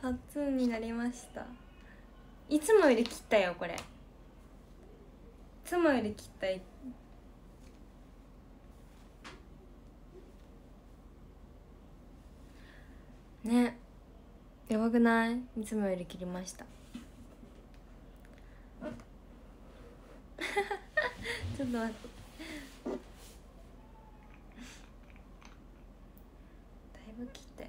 タッツンになりました。いつもより切ったよこれ。いつもより切ったね。やばくない？いつもより切りましたちょっと待って、だいぶ切ったよ。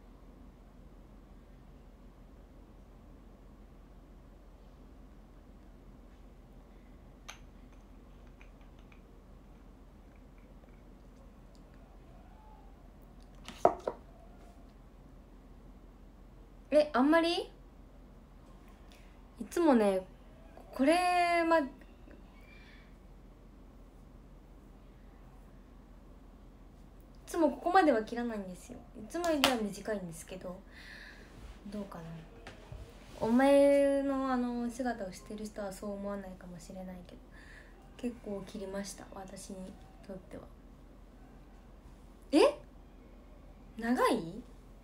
あんまりいつもねこれいつもここまでは切らないんですよ。いつもよりは短いんですけど、どうかな。お前の姿をしてる人はそう思わないかもしれないけど、結構切りました、私にとっては。長い？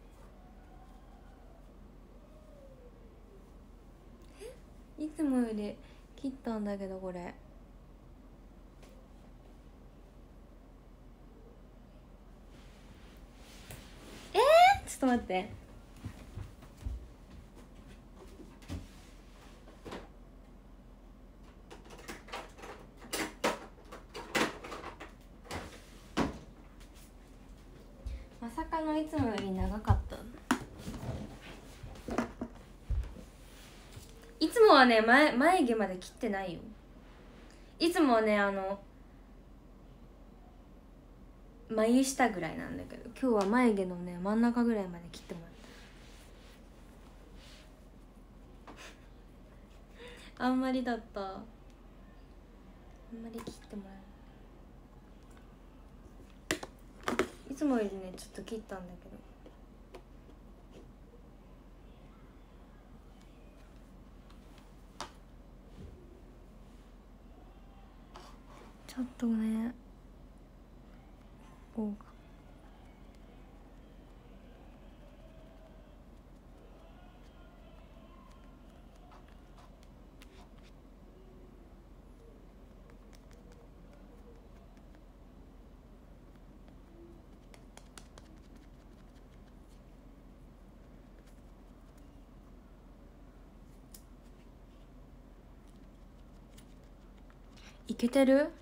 いつもより切ったんだけどこれ。ちょっと待って。まさかのいつもより長かった。いつもはね眉毛まで切ってないよ。いつもはね眉下ぐらいなんだけど、今日は眉毛のね真ん中ぐらいまで切ってもらったあんまりだった。あんまり切ってもらえ、いつもよりねちょっと切ったんだけど。ちょっとねこういけてる？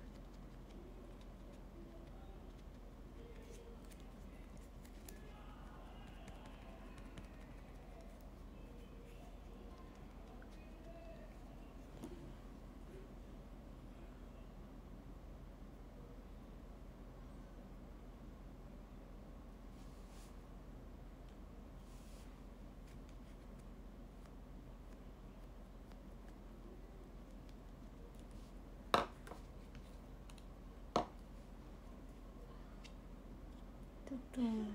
ちょっと待って。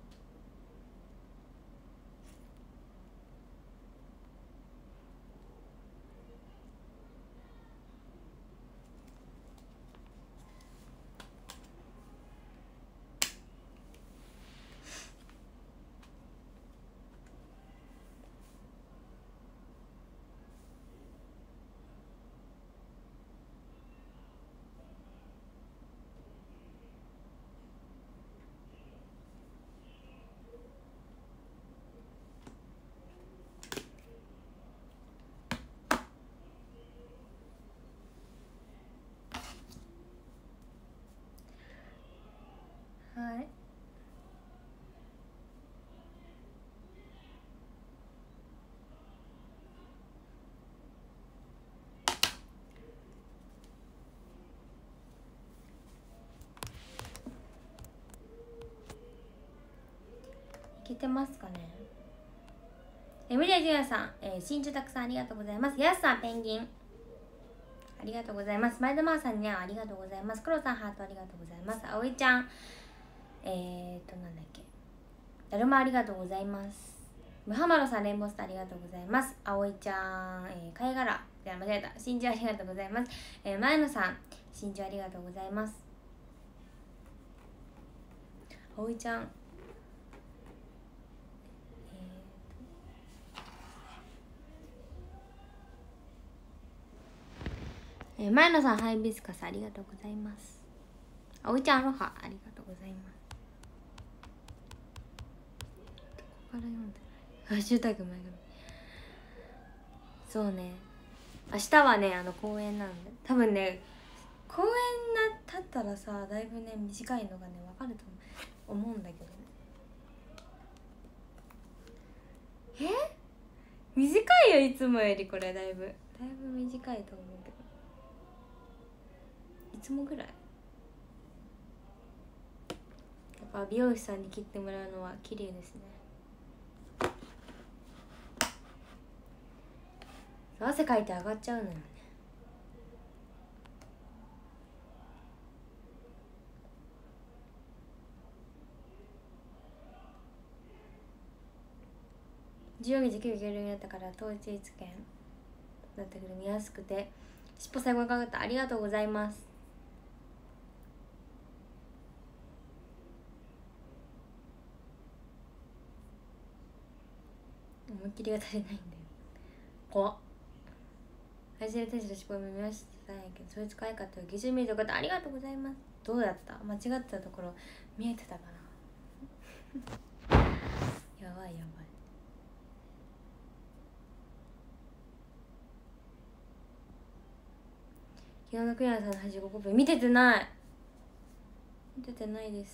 はい、いけてますかね。無理やじゅやさん、真珠たくさんありがとうございます。やすさんペンギンありがとうございます。前田真央さんにはありがとうございます。黒さんハートありがとうございます。あおいちゃんなんだっけ、だるまありがとうございます。ムハマロさんレインボースターありがとうございます。あおいちゃん、貝殻じゃ間違えた、真珠ありがとうございます。前野さん真珠ありがとうございます。あおいちゃん前野さんハイビスカスありがとうございます。あおいちゃんアロハありがとうございます。どこから読んでない？ハッシュタグ前髪。そうね、明日はね公演なんで、多分ね公演が経ったらさだいぶね短いのがね分かると思うんだけどね。短いよいつもより。これだいぶ短いと思うけど、いつもぐらい。やっぱ美容師さんに切ってもらうのは綺麗ですね。汗かいて上がっちゃうのよね。14日9行けるようになったから当日券だったけど見やすくて尻尾最後にかかった。ありがとうございます。思いっきりが足りないんだよ。怖っ。配信で天使の尻尾を見ましたんやけど、それ使い方を基準見るとかありがとうございます。どうだった？間違ってたところ見えてたかなやばいやばい。昨日のクリアさんの配信5コピー見てないです。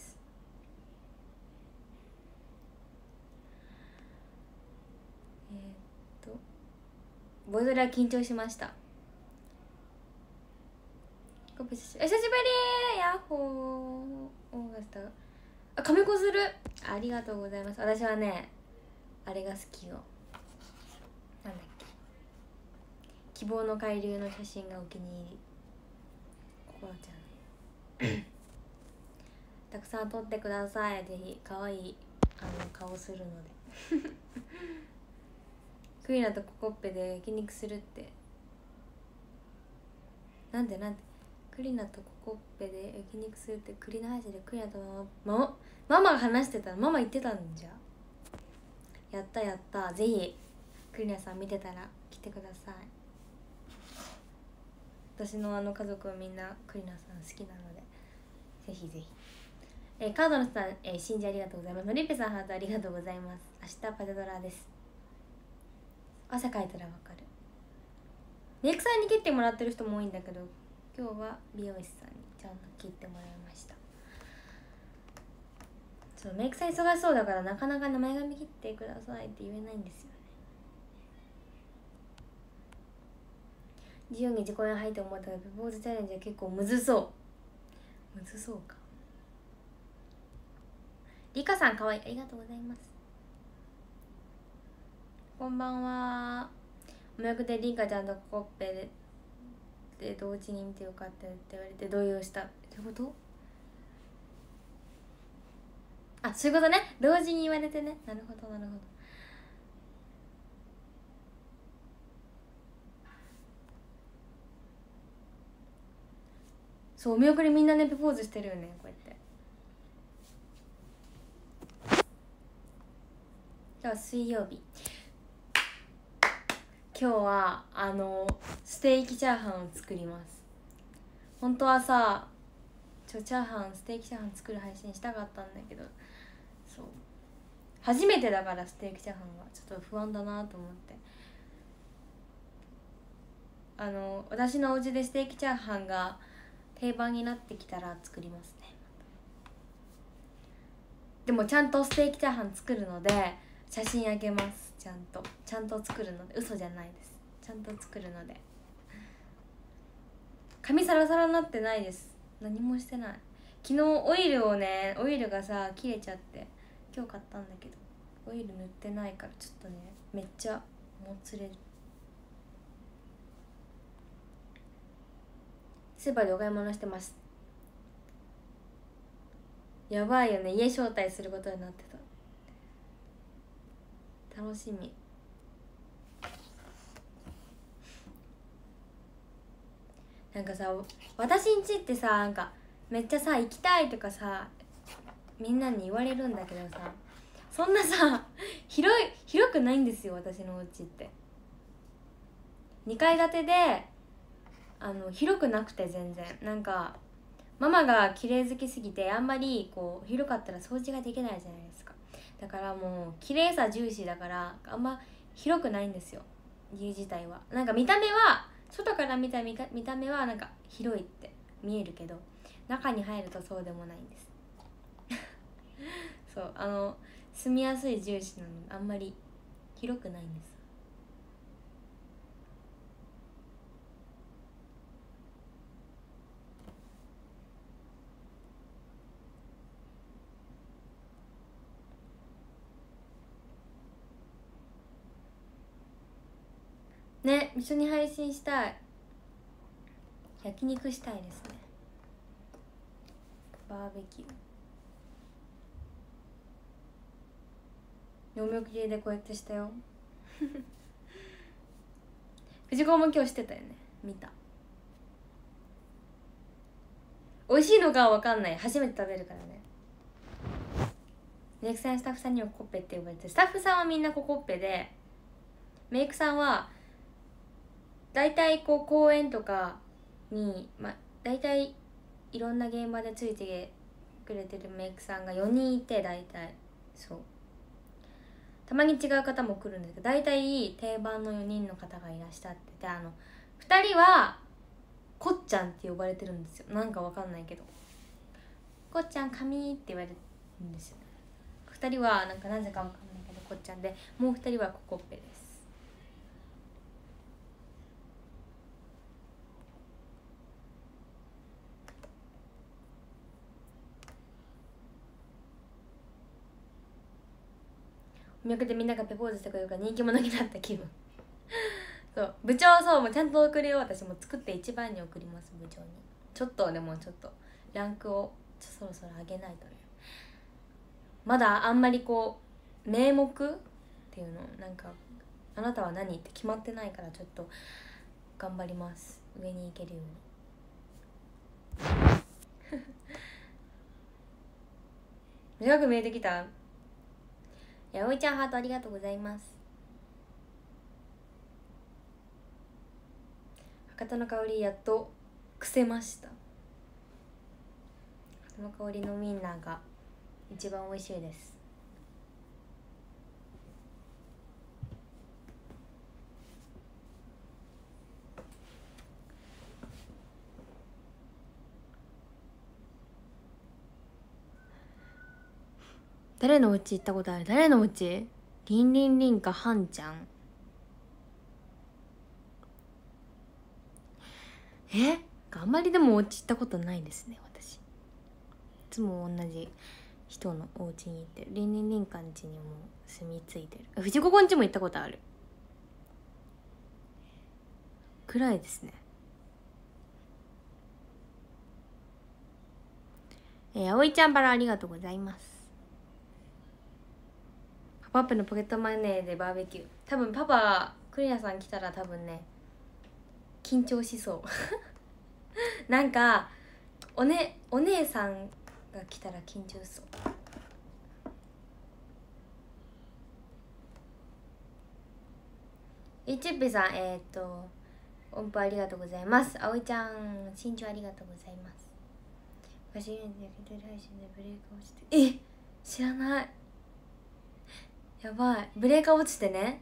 ボイドラ緊張しました。コピー久しぶりヤッホーオーガスタ。あ、亀子する。ありがとうございます。私はねあれが好きよ。なんだっけ、希望の海流の写真がお気に入り。コロちゃんたくさん撮ってください。ぜひ可愛い顔するのでクリナとココッペで焼肉するって。なんでクリナとココッペで焼肉するってクリナ配信でクリナとママが話してた。ママ言ってたんじゃ。やったやった。ぜひクリナさん見てたら来てください。私の家族はみんなクリナさん好きなのでぜひぜひ。カードのさん、信じありがとうございます。のりぺさんハートありがとうございます。明日パテドラです。汗かいたらわかる。メイクさんに切ってもらってる人も多いんだけど、今日は美容師さんにちゃんと切ってもらいました。そうメイクさん忙しそうだからなかなか前髪切ってくださいって言えないんですよね。14に自己演入って思ったらペポーズチャレンジは結構むずそうか。リカさんかわいい。ありがとうございます。こんばんは。おみやくでリカちゃんとコッペで同時に見てよかったよって言われて動揺した。ってこと？あ、そういうことね。同時に言われてね。なるほどなるほど。そうお見送りみんなねポーズしてるよね、こうやって。今日は水曜日。今日はステーキチャーハンを作ります。本当はさステーキチャーハン作る配信したかったんだけど、そう初めてだからステーキチャーハンはちょっと不安だなと思って、私のお家でステーキチャーハンが定番になってきたら作りますね。でもちゃんとステーキチャーハン作るので写真あげます。ちゃんと作るので、嘘じゃないです。ちゃんと作るので。髪サラサラになってないです。何もしてない。昨日オイルがさ切れちゃって今日買ったんだけどオイル塗ってないからちょっとねめっちゃもつれる。スーパーでお買い物してます。やばいよね、家招待することになってた。楽しみ。なんかさ私んちってさなんかめっちゃさ行きたいとかさみんなに言われるんだけどさ、そんなさ広くないんですよ私のお家って。2階建てで広くなくて全然なんかママが綺麗好きすぎてあんまりこう広かったら掃除ができないじゃないですか。だからもう綺麗さ重視だからあんま広くないんですよ家自体は。なんか見た目は外から見た見た目はなんか広いって見えるけど中に入るとそうでもないんですそう住みやすい重視なのであんまり広くないんです。ね、一緒に配信したい。焼肉したいですね。バーベキュー読み切りでこうやってしたよ藤子も今日してたよね。見た。美味しいのかは分かんない。初めて食べるからね。メイクさんスタッフさんにはココッペって呼ばれて、スタッフさんはみんなココッペで、メイクさんは大体こう公演とかに大体いろんな現場でついてくれてるメイクさんが4人いて、大体そうたまに違う方も来るんですけど、大体定番の4人の方がいらっしゃってて、2人はこっちゃんって呼ばれてるんですよ。なんかわかんないけど、こっちゃん髪って言われるんですよ。2人はなんかなぜかわかんないけどこっちゃんで、もう2人はココッペです。お見送りでみんながペポーズしてくれるから人気者になった気分そう部長、そうもうちゃんと送るよ。私も作って一番に送ります。部長にちょっとでもちょっとランクをそろそろ上げないとね。まだあんまりこう名目っていうのなんかあなたは何って決まってないから、ちょっと頑張ります。上に行けるように短く見えてきた。やおいちゃんハートありがとうございます。博多の香りやっとくせました。博多の香りのウインナーが一番美味しいです。誰のうち行ったことある？誰のうち？りんりんりんかはんちゃん。あんまりでもお家行ったことないですね私。いつも同じ人のお家に行ってる。りんりんりんかん家にも住み着いてる。藤子くん家も行ったことあるくらいですね。あおいちゃんバラありがとうございます。パパップのポケットマネーでバーベキュー。多分パパクリアさん来たら多分ね緊張しそうなんかお姉さんが来たら緊張しそう。ゆちっぺさん音符ありがとうございます。あおいちゃん身長ありがとうございます。私で焼き鳥配信でブレーカー落ちて、知らない。やばい、ブレーカー落ちてね。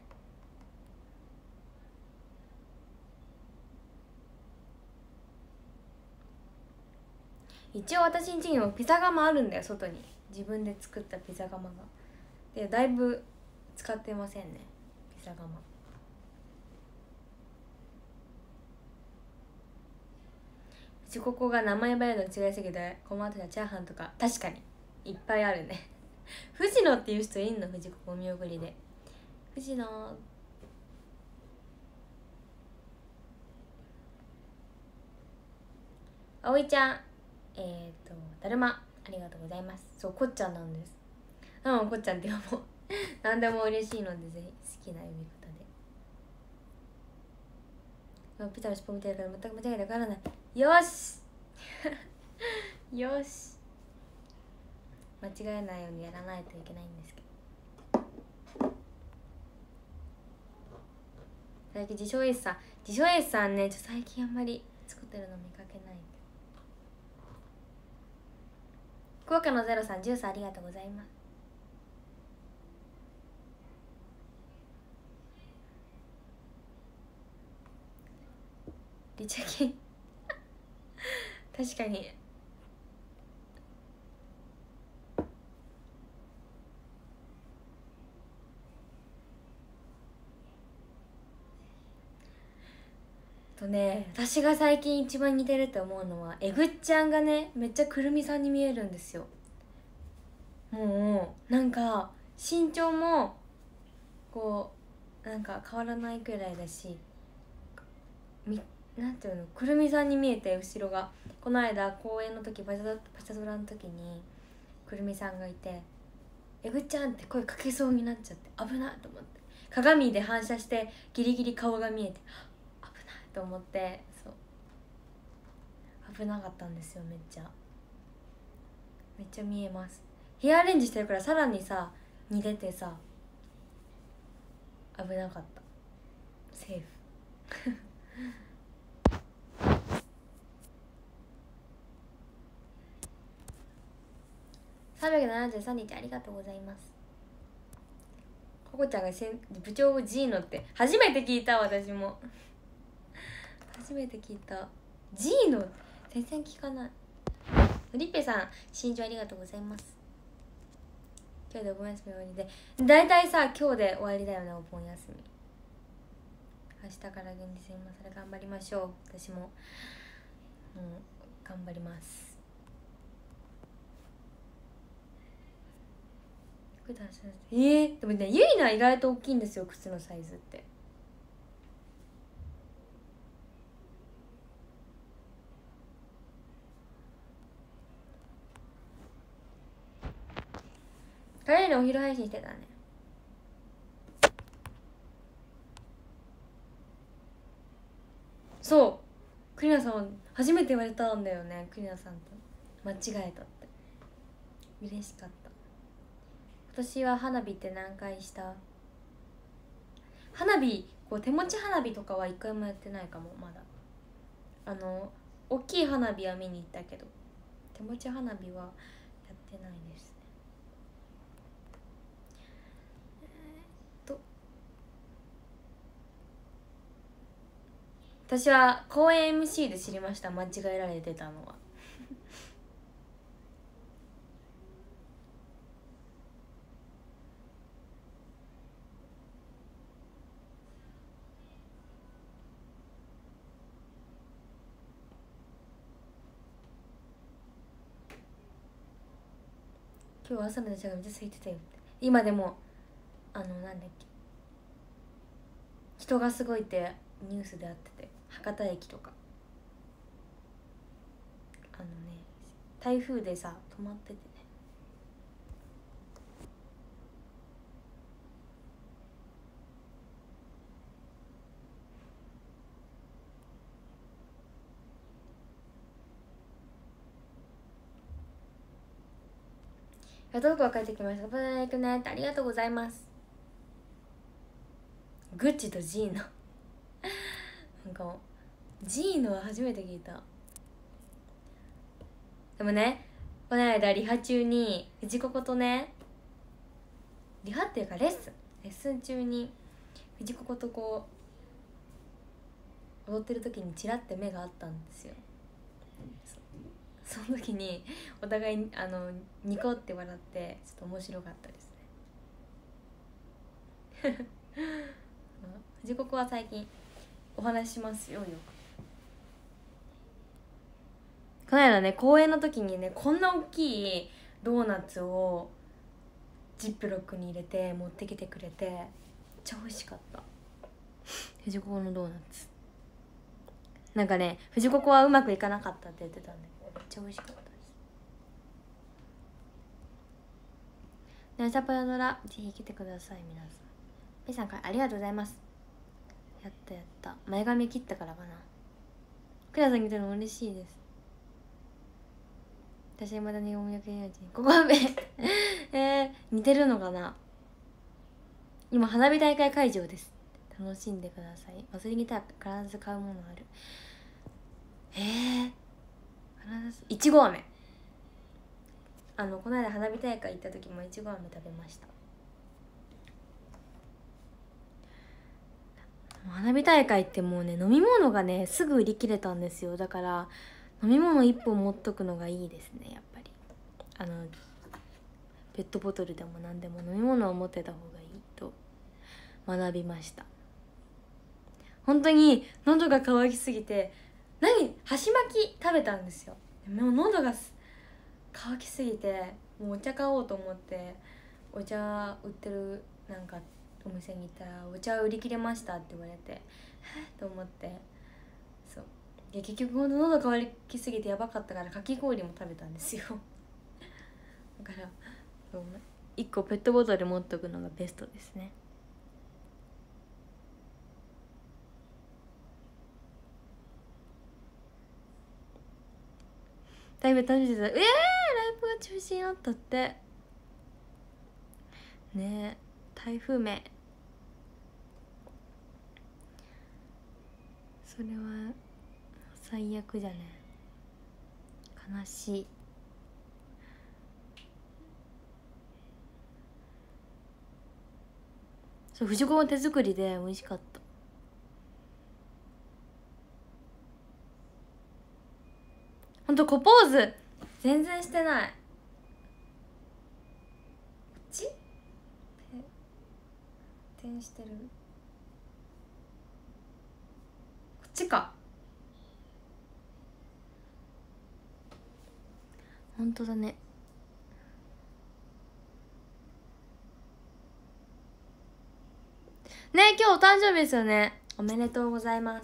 一応私ん家にもピザ窯あるんだよ、外に。自分で作ったピザ窯が。でだいぶ使ってませんね、ピザ窯。うちここが名前バレの違いすぎて困ってた。チャーハンとか確かにいっぱいあるね藤野っていう人いんの？藤子お見送りで藤野。あおいちゃんだるまありがとうございます。そうこっちゃんなんです。こっちゃんって呼ぼう何でも嬉しいのでぜひ好きな呼び方で。ピザの尻尾みたいだから全く間違いでわからない。よしよし、間違えないようにやらないといけないんですけど。最近自称エースさんね、最近あんまり作ってるの見かけない。福岡のゼロさん、ジュースありがとうございます。リチャキ確かにとね、私が最近一番似てるって思うのはえぐっちゃんがね、めっちゃくるみさんに見えるんですよ。もうなんか身長もこうなんか変わらないくらいだし、なんていうの、くるみさんに見えて、後ろがこの間公演の時パチャドラの時にくるみさんがいて、えぐっちゃんって声かけそうになっちゃって危ないと思って、鏡で反射してギリギリ顔が見えて危ないと思って、そう危なかったんですよ。めっちゃ見えます。ヘアアレンジしてるからさらにさ似ててさ危なかった。セーフ373日ありがとうございます。ココちゃんが部長 G のって初めて聞いた。私も初めて聞いた。 G の全然聞かない。リッペさん、新庄ありがとうございます。今日でお盆休み終わりで、だいたいさ今日で終わりだよね、お盆休み。明日から現実に今更頑張りましょう。私も頑張ります。でもね、ゆいな意外と大きいんですよ、靴のサイズって。カレーのお昼配信してたね。そう、クリナさん初めて言われたんだよね。クリナさんと間違えたって。嬉しかった。今年は花火って何回した？花火、こう手持ち花火とかは一回もやってないかも。まだ大きい花火は見に行ったけど手持ち花火はやってないですね。私は公演 MC で知りました。間違えられてたのは今日朝の電車がめっちゃ空いてたよって。今でもなんだっけ、人がすごいってニュースであってて、博多駅とか台風でさ止まっててね。やっとこが帰ってきました。バナナ行くねってありがとうございます。グッチとジーノなんかジーノは初めて聞いた。でもね、この間リハ中に藤子とね、リハっていうかレッスン中に藤子とこう踊ってる時にチラって目があったんですよ。その時にお互いニコって笑ってちょっと面白かったですね藤子は最近お話ししますよ、よく。この間ね、公演の時にね、こんな大きいドーナツをジップロックに入れて持ってきてくれて、めっちゃ美味しかった藤子のドーナツ。なんかね、藤子はうまくいかなかったって言ってたんで、めっちゃ美味しかったですね。朝パラドラぜひ来てください皆さん。ペイさんからありがとうございます。やった前髪切ったからかな。クラさん来たの嬉しいです。私はまだ日本語訳や人ここは似てるのかな。今花火大会会場です。楽しんでください。忘れギター必ず買うものある。 いちご飴、この間花火大会行った時もいちご飴食べました。花火大会ってもうね、飲み物がねすぐ売り切れたんですよ。だから飲み物1本持っとくのがいいですね。やっぱりペットボトルでも何でも飲み物を持ってた方がいいと学びました。本当に喉が渇きすぎて、箸巻き食べたんですよ。もう喉が渇きすぎて、もうお茶買おうと思ってお茶売ってるなんかお店に行ったら、お茶売り切れましたって言われて、と思って、そうで結局喉渇きすぎてやばかったからかき氷も食べたんですよだから1個ペットボトル持っとくのがベストですね。だいぶ楽しんでた。ライブが中止になったってね。台風名、それは最悪じゃね。悲しい。そう、藤子の手作りで美味しかった。ほんと、コポーズ全然してない。こっち点してる。こっちか。ほんとだね。ね、今日お誕生日ですよね。おめでとうございます。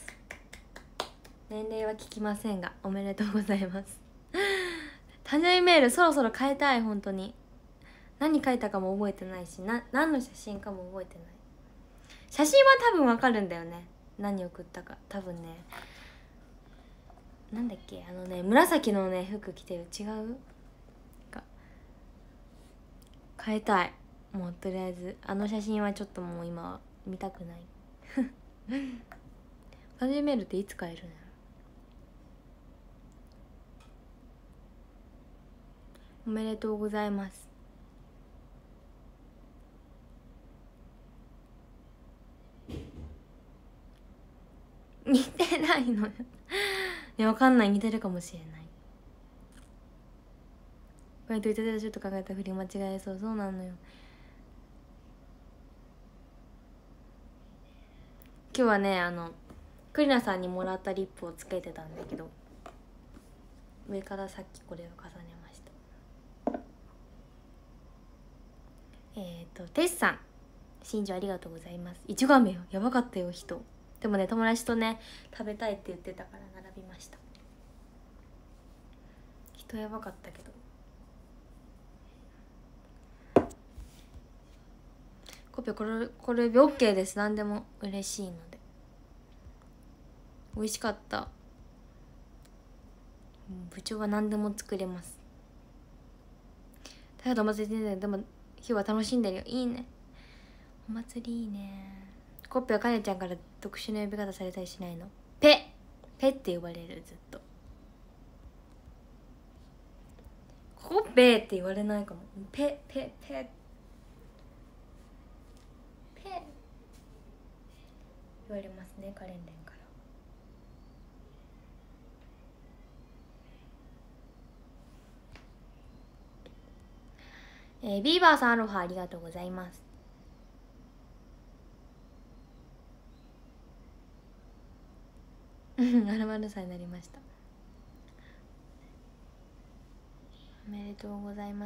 年齢は聞きませんがおめでとうございます誕生日メールそろそろ変えたい。本当に何書いたかも覚えてないし、何の写真かも覚えてない。写真は多分わかるんだよね、何送ったか。多分ね、なんだっけ、紫のね服着てる。違うか。変えたい。もうとりあえず写真はちょっともう今は見たくない誕生日メールっていつ変えるの？おめでとうございます。似てないのよね、わかんない。似てるかもしれない。これといただちょっと考えたふり間違えそう。そうなのよ。今日はねクリナさんにもらったリップをつけてたんだけど、上からさっきこれを重ねました。テスさん、新庄ありがとうございます。いちご飴よ、やばかったよ人。でもね、友達とね食べたいって言ってたから並びました。人やばかったけど。コピーこれ OK です。何でも嬉しいので。美味しかった。部長は何でも作れます。だけどお祭りで、でも日は楽しんでるよ。いいね、お祭りいいね。コッペはかねちゃんから特殊な呼び方されたりしないの？ペって呼ばれる。ずっとコッペって言われないかも。ペ言われますね、カレンレンから。ビーバーさんアロハありがとうございます。○○歳になりました。おめでとうございます。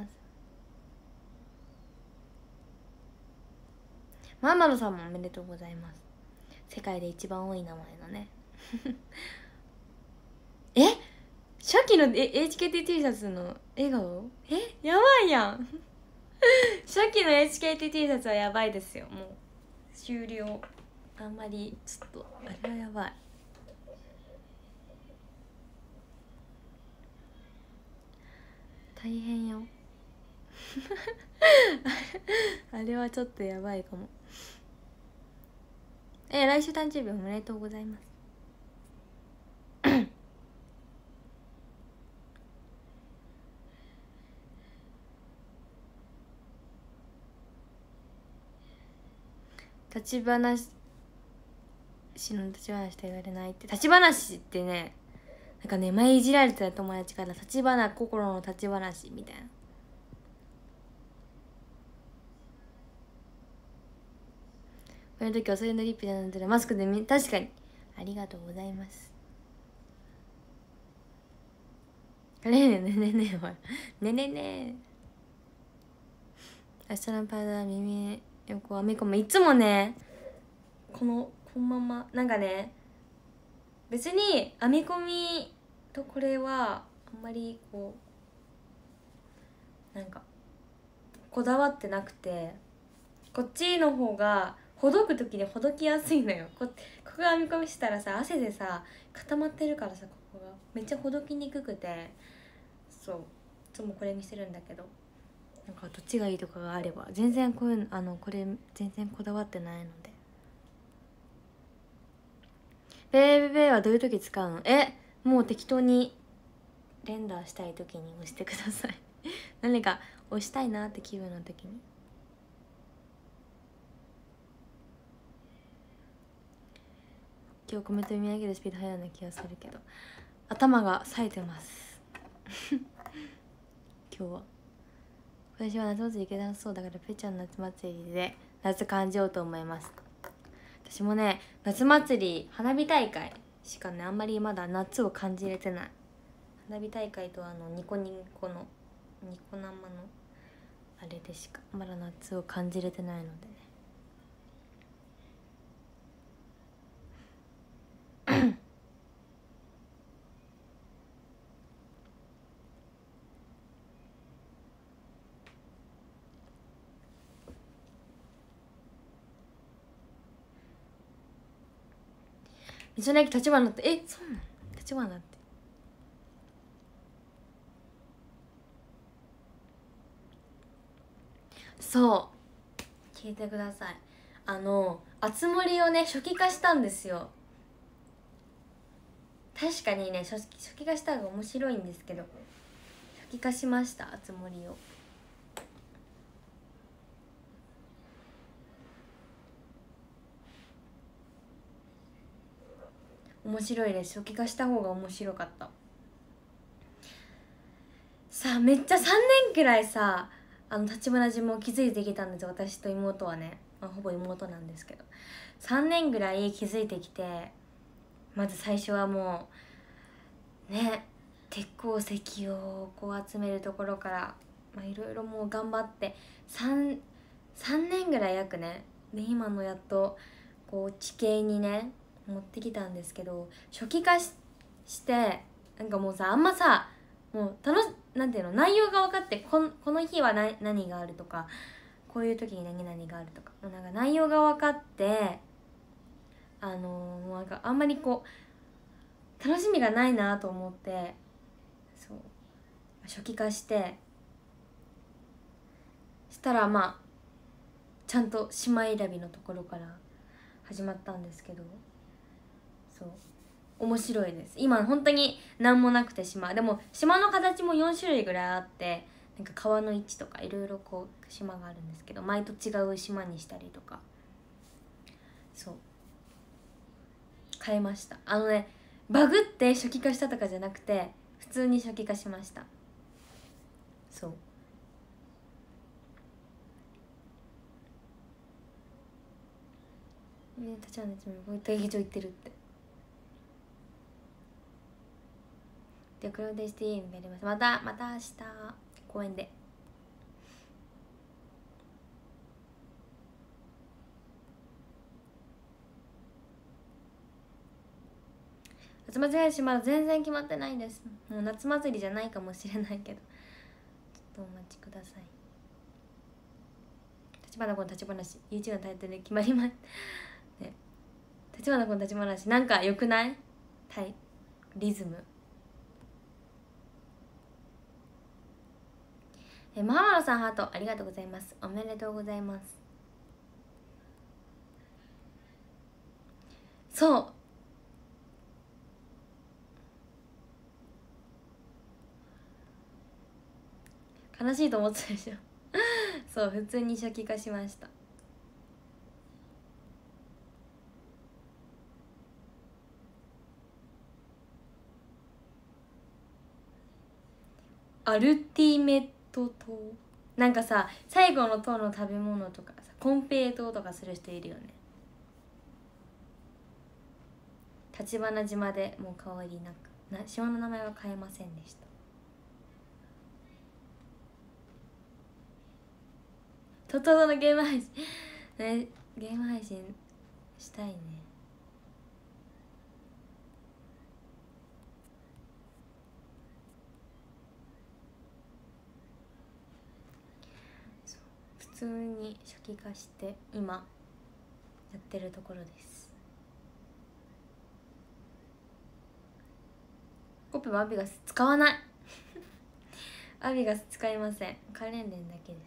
マーマロさんもおめでとうございます。世界で一番多い名前のね初期のHKTT シャツの笑顔、やばいやん初期の HKTT シャツはやばいですよ。もう終了。あんまりちょっとあれはやばい。大変よあれはちょっとやばいかも。来週誕生日おめでとうございます立ち話の立ち話と言われないって立ち話ってねなんかね前いじられてた友達から立ち話心の立ち話みたいなこういう時はそういうのリップで飲んでるマスクで確かにありがとうございますねえねえねえねえほらねえねえねえ明日のパウダー耳横編み込むいつもねこのままなんかね別に編み込みとこれはあんまりこうなんかこだわってなくてこっちの方がほどく時にほどきやすいのよ。ここが編み込みしたらさ汗でさ固まってるからさここがめっちゃほどきにくくてそういつもこれにしてるんだけどなんかどっちがいいとかがあれば全然こういうこれ全然こだわってないので。ベーはどういう時使うの？もう適当に連打したい時に押してください何か押したいなって気分の時に。今日コメント読み上げるスピード速いような気がするけど頭が冴えてます今日は私は夏祭り行けなそうだからぺちゃん夏祭りで夏感じようと思います。私もね夏祭り花火大会しかねあんまりまだ夏を感じれてない。花火大会とニコニコのニコ生のあれでしかまだ夏を感じれてないのでね道の駅立花ってそうなの立花ってそう聞いてくださいあつ森をね初期化したんですよ。確かにね初期化した方が面白いんですけど初期化しましたあつ森を。面白いです初期化した方が面白かった。さあめっちゃ3年くらいさ立花島を築いてきたんですよ私と妹はね、ほぼ妹なんですけど3年ぐらい築いてきてまず最初はもうね鉄鉱石をこう集めるところからいろいろもう頑張って3年ぐらい約ねで今のやっとこう地形にね持ってきたんですけど初期化してなんかもうさあんまさもうなんていうの内容が分かってこの日は何があるとかこういう時に何々があるとかもうなんか内容が分かってもうなんかあんまりこう楽しみがないなと思ってそう初期化してしたらちゃんと島選びのところから始まったんですけどそう面白いです。今本当に何もなくて島でも島の形も4種類ぐらいあってなんか川の位置とかいろいろこう島があるんですけど毎と違う島にしたりとかそう変えました。バグって初期化したとかじゃなくて普通に初期化しました。そう立ち上がってもう一回劇場行ってるってで黒でしていいのがあります。また明日公園で夏祭り配信まだ全然決まってないです。もう夏祭りじゃないかもしれないけどちょっとお待ちください。立花君立ち話 YouTube のタイトルで決まりますね。立花君立ち話なんかよくない？リズムマハマロさんハートありがとうございます。おめでとうございます。そう悲しいと思ってたでしょそう普通に初期化しました。 アルティメット島、なんかさ最後の塔の食べ物とかさコンペイトーとかする人いるよね。立花島でもう変わりなく島の名前は変えませんでした。トトロのゲーム配信ね、ゲーム配信したいね。普通に初期化して今やってるところです。コピーはアビガス使わないアビガス使いません。カレンデンだけです。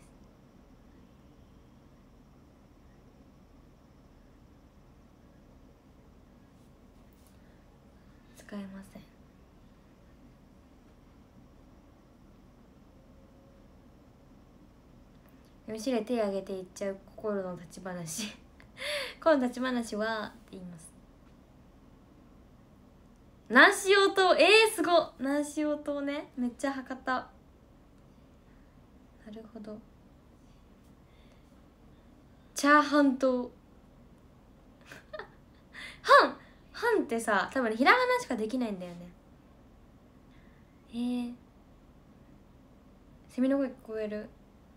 使えません。むしろ手挙げて言っちゃう心の立ち話心の立ち話はって言います。何しようとすご何しようとね、めっちゃ博多。なるほど。チャーハンとハンってさ多分ひらがなしかできないんだよね。セミの声聞こえる。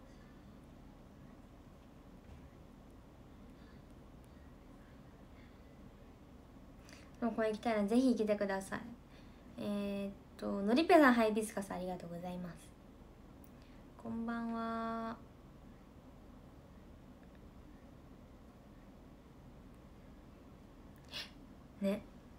でもこれ行きたいな、ぜひ来てください。のりぺさんハイビスカスありがとうございます。こんばんは。ね、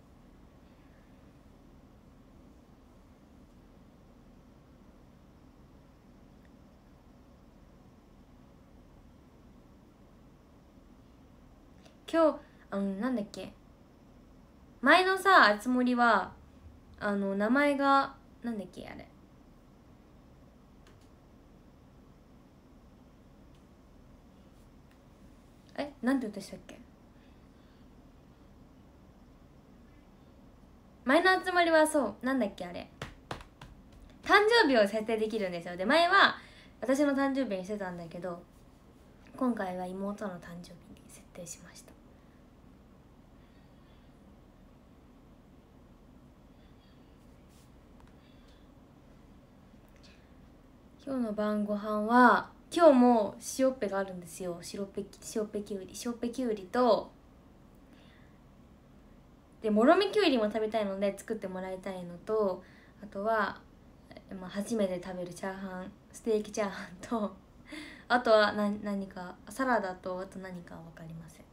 今日なんだっけ、前のさあつ森は名前がなんだっけあれ、なんて歌したっけ。前の集まりはそうなんだっけあれ、誕生日を設定できるんですよ。で前は私の誕生日にしてたんだけど、今回は妹の誕生日に設定しました。今日の晩ご飯は今日も塩っぺがあるんですよ。塩っぺきゅうりとでもろみきゅうりも食べたいので作ってもらいたいのと、あとは、初めて食べるチャーハン、ステーキチャーハンとあとは何かサラダと、あと何か分かりません。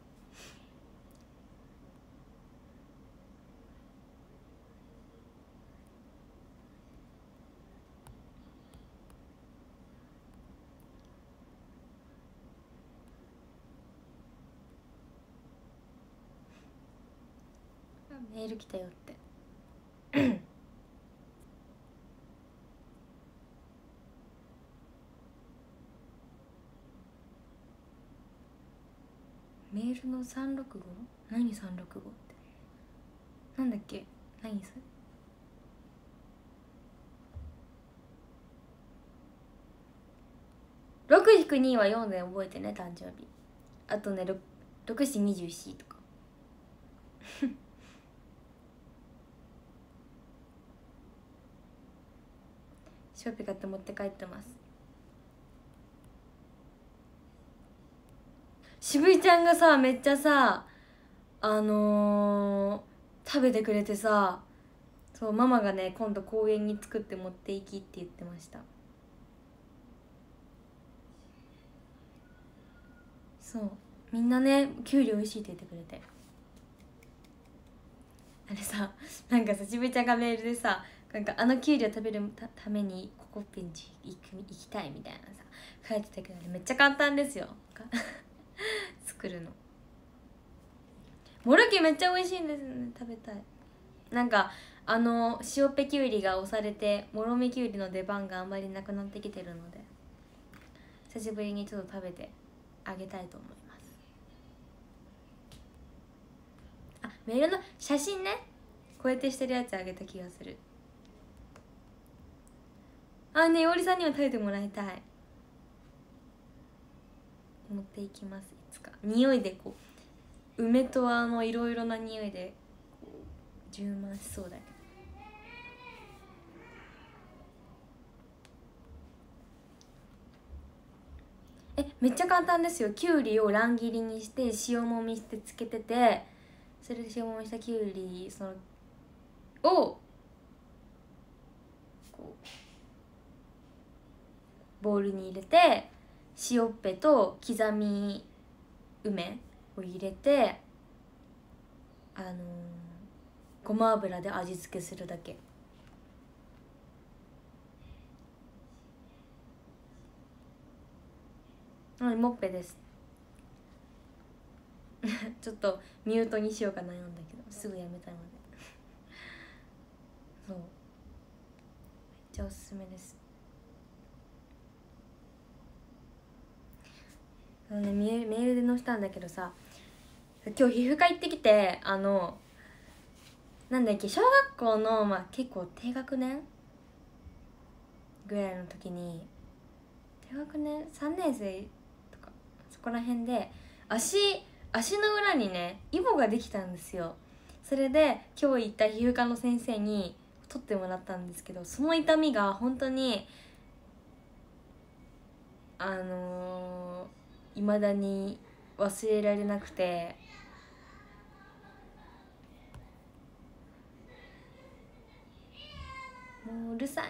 メール来たよってメールの365？何365ってなんだっけ、何それ。6-2は読んで覚えてね、誕生日。あとね6×4=24とかショッピ買って持って帰ってます。渋井ちゃんがさめっちゃさ食べてくれてさ、そうママがね今度公園に作って持っていきって言ってました。そうみんなねきゅうり美味しいって言ってくれて、あれさなんかさ渋井ちゃんがメールでさなんかきゅうりを食べるためにココペンチ行きたいみたいなさ書いてたけど、ね、めっちゃ簡単ですよ作るの。モルキめっちゃ美味しいんですね、食べたい。なんか塩っぺきゅうりが押されてもろみきゅうりの出番があんまりなくなってきてるので、久しぶりにちょっと食べてあげたいと思います。メールの写真ね、こうやってしてるやつあげた気がする。 あね、いおりさんには食べてもらいたい。持っていきます、いつか。匂いでこう梅といろいろな匂いでこう充満しそうだけど。めっちゃ簡単ですよ。きゅうりを乱切りにして塩もみしてつけてて、それで塩もみしたきゅうりをこうボウルに入れて、塩っぺと刻み梅を入れて、ごま油で味付けするだけ。もっぺです。ちょっとミュートにしようか悩んだけどすぐやめたのでそう、めっちゃおすすめです。メールで載せたんだけどさ、今日皮膚科行ってきて、なんだっけ、小学校の、結構低学年ぐらいの時に、低学年3年生とかそこら辺で足の裏にねイボができたんですよ。それで今日行った皮膚科の先生に取ってもらったんですけど、その痛みが本当に未だに忘れられなくて、もううるさい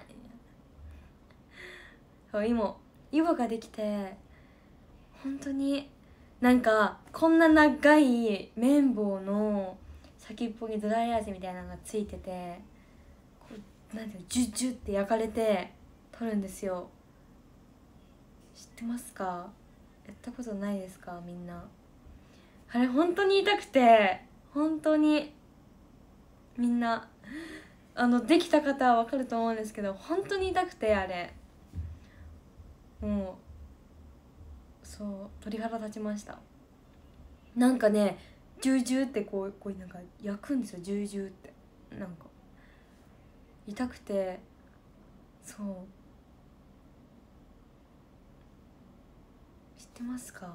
今イボができて、本当になんかこんな長い綿棒の先っぽにドライアイスみたいなのがついてて、こうなんていうの、ジュッジュって焼かれて取るんですよ。知ってますか？やったことないですかみんな。あれ本当に痛くて、本当にみんなできた方は分かると思うんですけど、本当に痛くて、あれもうそう鳥肌立ちました。なんかね、ジュージューってこうなんか焼くんですよ、ジュージューって。なんか痛くて、そう、知ってますか？めっ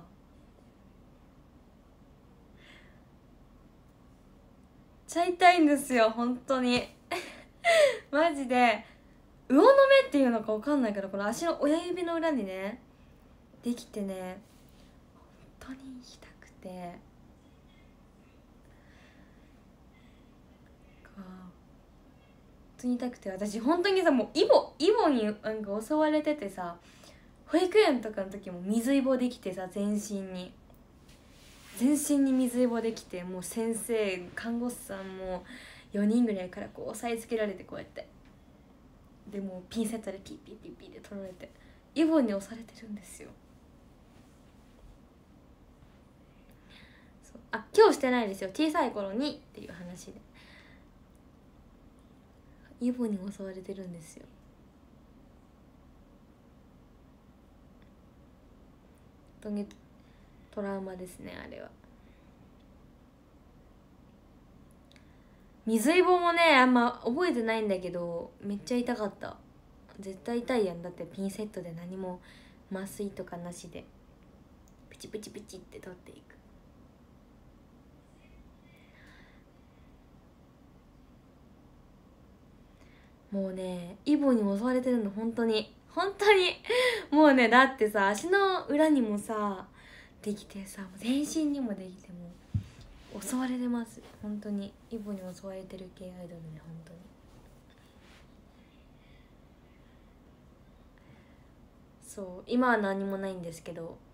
ちゃ痛いんですよ本当にマジで。魚の目っていうのか分かんないけど、この足の親指の裏にねできてね、本当に痛くて、本当に痛くて、私本当にさ、もうイボになんか襲われててさ、保育園とかの時も水イボできてさ、全身に水イボできて、もう先生看護師さんも4人ぐらいからこう押さえつけられて、こうやってでもピンセットでピッピッピッピッで取られて、イボに押されてるんですよ。そう、今日してないですよ、小さい頃にっていう話で。イボに襲われてるんですよ。本当にトラウマですね、あれは。水イボもねあんま覚えてないんだけど、めっちゃ痛かった。絶対痛いやん。だってピンセットで何も麻酔とかなしでプチプチプチって取っていく。もうねイボに襲われてるの、本当にもうね、だってさ、足の裏にもさできてさ、全身にもできて、もう襲われてます。本当にイボに襲われてる系アイドルね、本当に。そう今は何もないんですけど、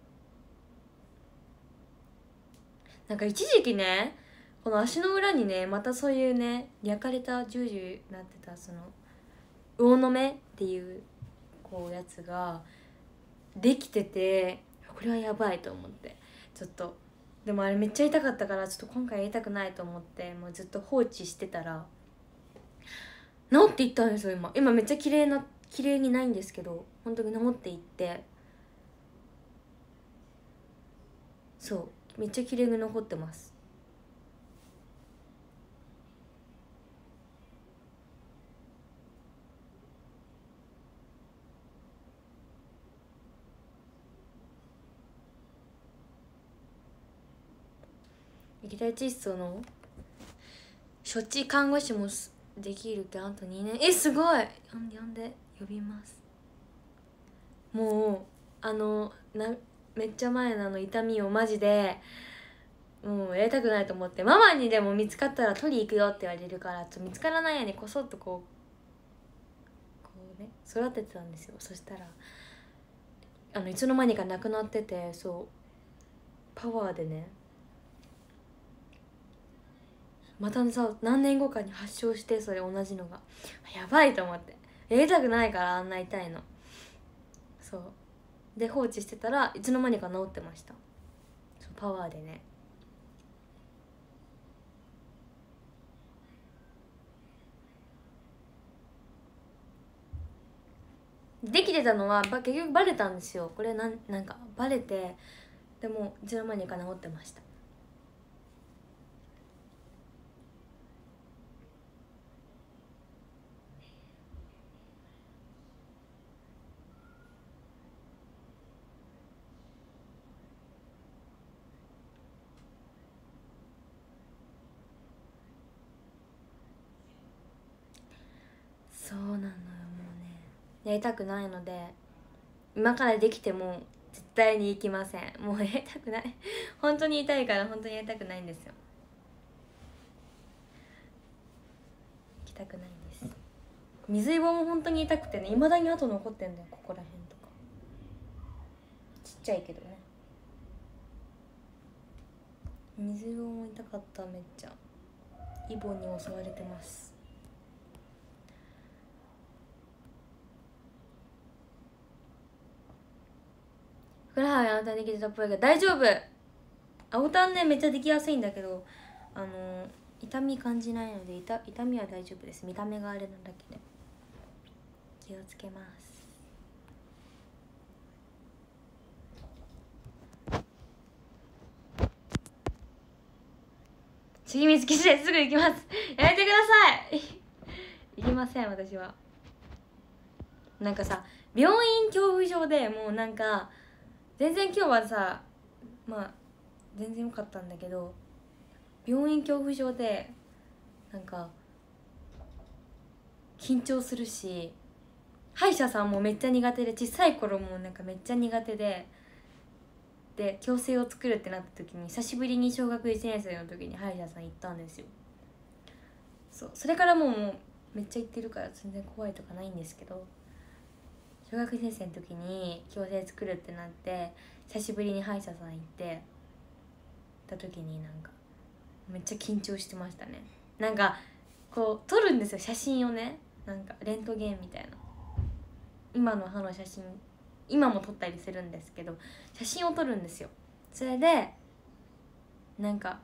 なんか一時期ね、この足の裏にねまたそういうね焼かれたジュージューなってた、その魚の目っていうこうやつができてて、これはやばいと思って、ちょっとでもあれめっちゃ痛かったから、ちょっと今回やりたくないと思って、もうずっと放置してたら治っていったんですよ。今めっちゃ綺麗にないんですけど、本当に治っていって、そうめっちゃ綺麗に残ってます。 液体窒素の処置看護師もできるけどあと2年。すごい。呼んで呼びます。もうめっちゃ前の痛みをマジでもうやりたくないと思って、ママにでも見つかったら取り行くよって言われるから、見つからないようにこそっとこうね育ててたんですよ。そしたらいつの間にかなくなってて、そうパワーでね、またさ何年後かに発症して、それ同じのがやばいと思って、やりたくないから、あんな痛いの。そうで放置してたらいつの間にか治ってました。そうパワーでね。できてたのは結局バレたんですよ。これなんかバレて、でもいつの間にか治ってました。そうなのよ。もうねやりたくないので、今からできても絶対に行きません。もうやりたくない本当に痛いから、本当にやりたくないんですよ。行きたくないんです。水イボも本当に痛くてね、いまだに跡残ってんだよ、ここら辺とか。ちっちゃいけどね。水イボも痛かった。めっちゃイボに襲われてます。ふくらはぎあなたできてたっぽいけど大丈夫。青タンねめっちゃできやすいんだけど、痛み感じないので、痛みは大丈夫です。見た目があれなだけで気をつけます。次見つけてすぐ行きます。やめてください行きません。私はなんかさ、病院恐怖症でもうなんか全然今日はさ、まあ全然良かったんだけど、病院恐怖症でなんか緊張するし、歯医者さんもめっちゃ苦手で、小さい頃もなんかめっちゃ苦手で、矯正を作るってなった時に、久しぶりに小学1年生の時に歯医者さん行ったんですよ。それからもうめっちゃ行ってるから全然怖いとかないんですけど、小学1年生の時に矯正作るってなって久しぶりに歯医者さん行ってた時に、なんかめっちゃ緊張してましたね。なんかこう撮るんですよ、写真をね。なんかレントゲンみたいな、今の歯の写真今も撮ったりするんですけど、写真を撮るんですよ。それでなんか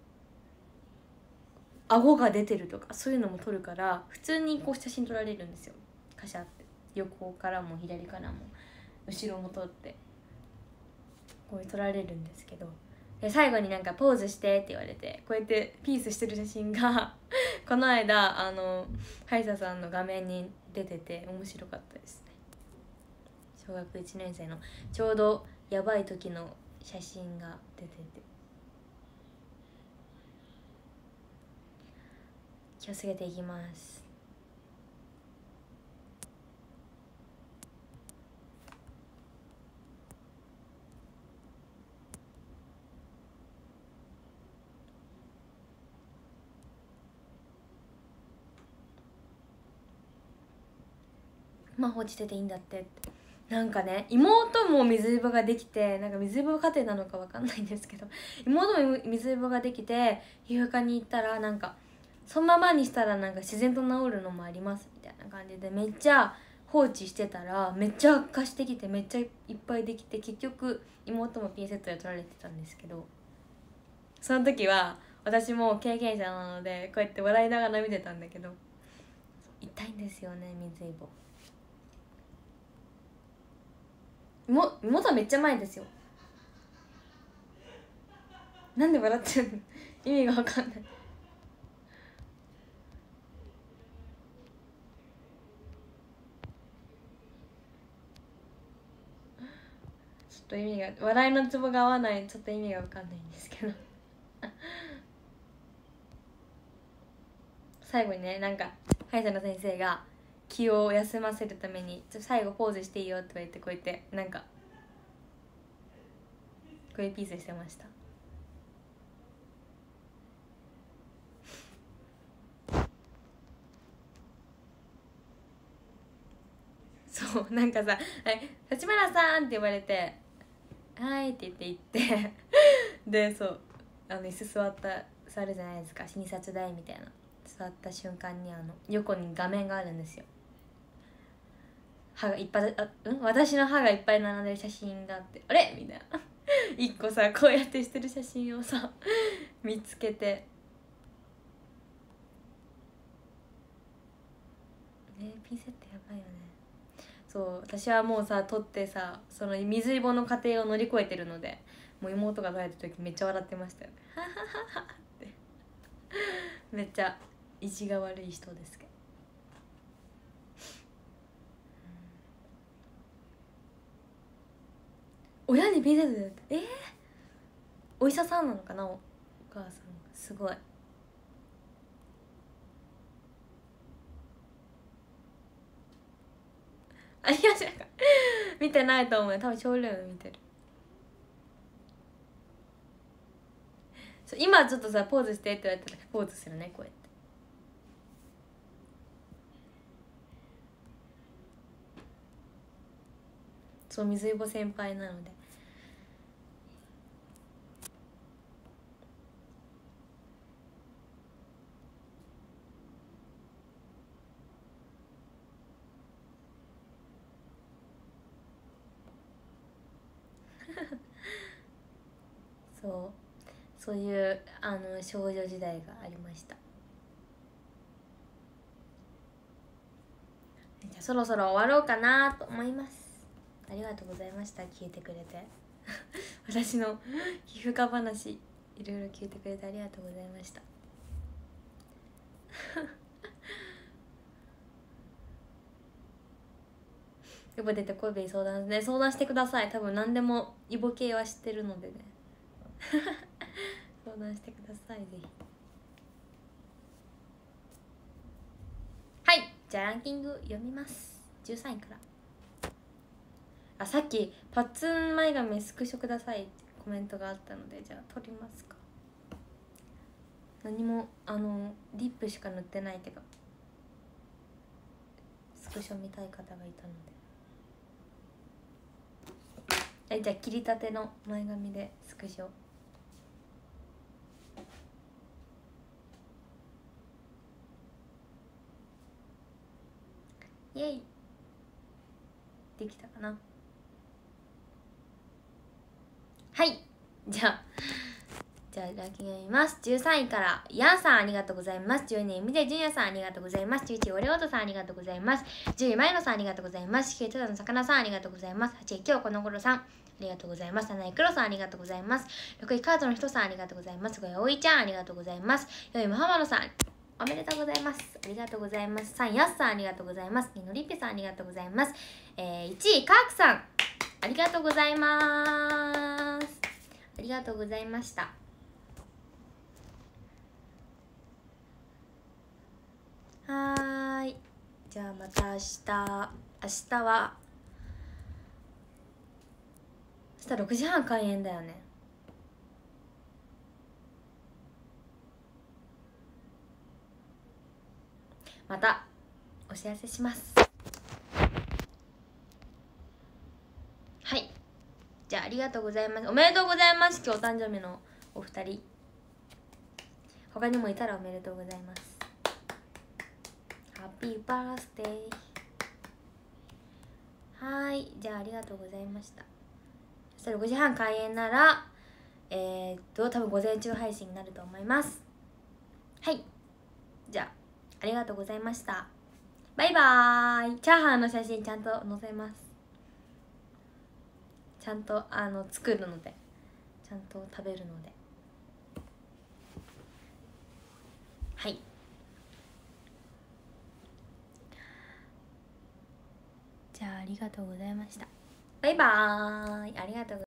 顎が出てるとかそういうのも撮るから、普通にこう写真撮られるんですよ。カシャって、横からも左からも後ろも撮ってこう撮られるんですけど、で最後になんかポーズしてって言われて、こうやってピースしてる写真がこの間歯医者さんの画面に出てて面白かったですね。小学1年生のちょうどやばい時の写真が出てて、気をつけていきます。まあ放置してていいんだってって。なんかね、妹も水イボができて、なんか水イボ家庭なのかわかんないんですけど、妹も水イボができて皮膚科に行ったら、なんかそのままにしたらなんか自然と治るのもありますみたいな感じで、めっちゃ放置してたらめっちゃ悪化してきて、めっちゃいっぱいできて、結局妹もピンセットで取られてたんですけど、その時は私も経験者なのでこうやって笑いながら見てたんだけど、痛いんですよね、水イボ。妹はめっちゃ前ですよ。なんで笑ってんの意味が分かんない。ちょっと意味が、笑いのツボが合わない、ちょっと意味が分かんないんですけど最後にね、なんか歯医者の先生が気を休ませるために「ちょ最後ポーズしていいよ」って言われて、こうやってなんかこういうピースしてました。そうなんかさ「立花さん」って言われて「はい」って言って行ってで、そう椅子座るじゃないですか、診察台みたいな。座った瞬間に横に画面があるんですよ。歯がいっぱい私の歯がいっぱい並んでる写真があって、あれみたいな一個さこうやってしてる写真をさ見つけて、ピンセットやばいよね。そう私はもうさ撮ってさ、その水イボの過程を乗り越えてるので、もう妹が撮られた時めっちゃ笑ってましたよねははははってめっちゃ意地が悪い人ですけど、親にピンセットだって、お医者さんなのかな、お母さんが。すごい。あ、いやなんか見てないと思うよ、多分ショールーム見てる。そう今ちょっとさポーズしてって言われたらポーズするね、こうやって。そう水イボ先輩なのでそういう少女時代がありました。じゃあそろそろ終わろうかなと思います。ありがとうございました、聞いてくれて私の皮膚科話いろいろ聞いてくれてありがとうございましたやっぱ出て神戸に相談してください。多分何でもイボ系は知ってるのでね相談してください、ぜひ。はい、じゃあランキング読みます。13位から。あ、さっきパッツン前髪スクショくださいってコメントがあったので、じゃあ撮りますか。何もリップしか塗ってないけどスクショ見たい方がいたので、じゃあ切りたての前髪でスクショ。イエイ、できたかな。はい、じゃあランキング読みます。13位からヤンさんありがとうございます。12位みでじゅんやさんありがとうございます。11位オレオトさんありがとうございます。10位まゆのさんありがとうございます。9位ただの魚さんありがとうございます。8位今日この頃さんありがとうございます。7位黒さんありがとうございます。6位カードの人さんありがとうございます。5位おいちゃんありがとうございます。4位ムハマドさんおめでとうございます。ありがとうございます。3位やすさんありがとうございます。2位のりっぺさんありがとうございます。1位カークさんありがとうございます。ありがとうございました。はい、じゃあまた明日は明日6時半開演だよね。またお知らせします。はい、じゃあありがとうございます。おめでとうございます。今日お誕生日のお二人、他にもいたらおめでとうございます。ハッピーバースデー。はい、じゃあありがとうございました。そしたら6時半開演なら多分午前中配信になると思います。はい、じゃあありがとうございました。バイバーイ。チャーハンの写真ちゃんと載せます。ちゃんと作るので、ちゃんと食べるので。はい、じゃあありがとうございました。バイバーイ。ありがとうございました。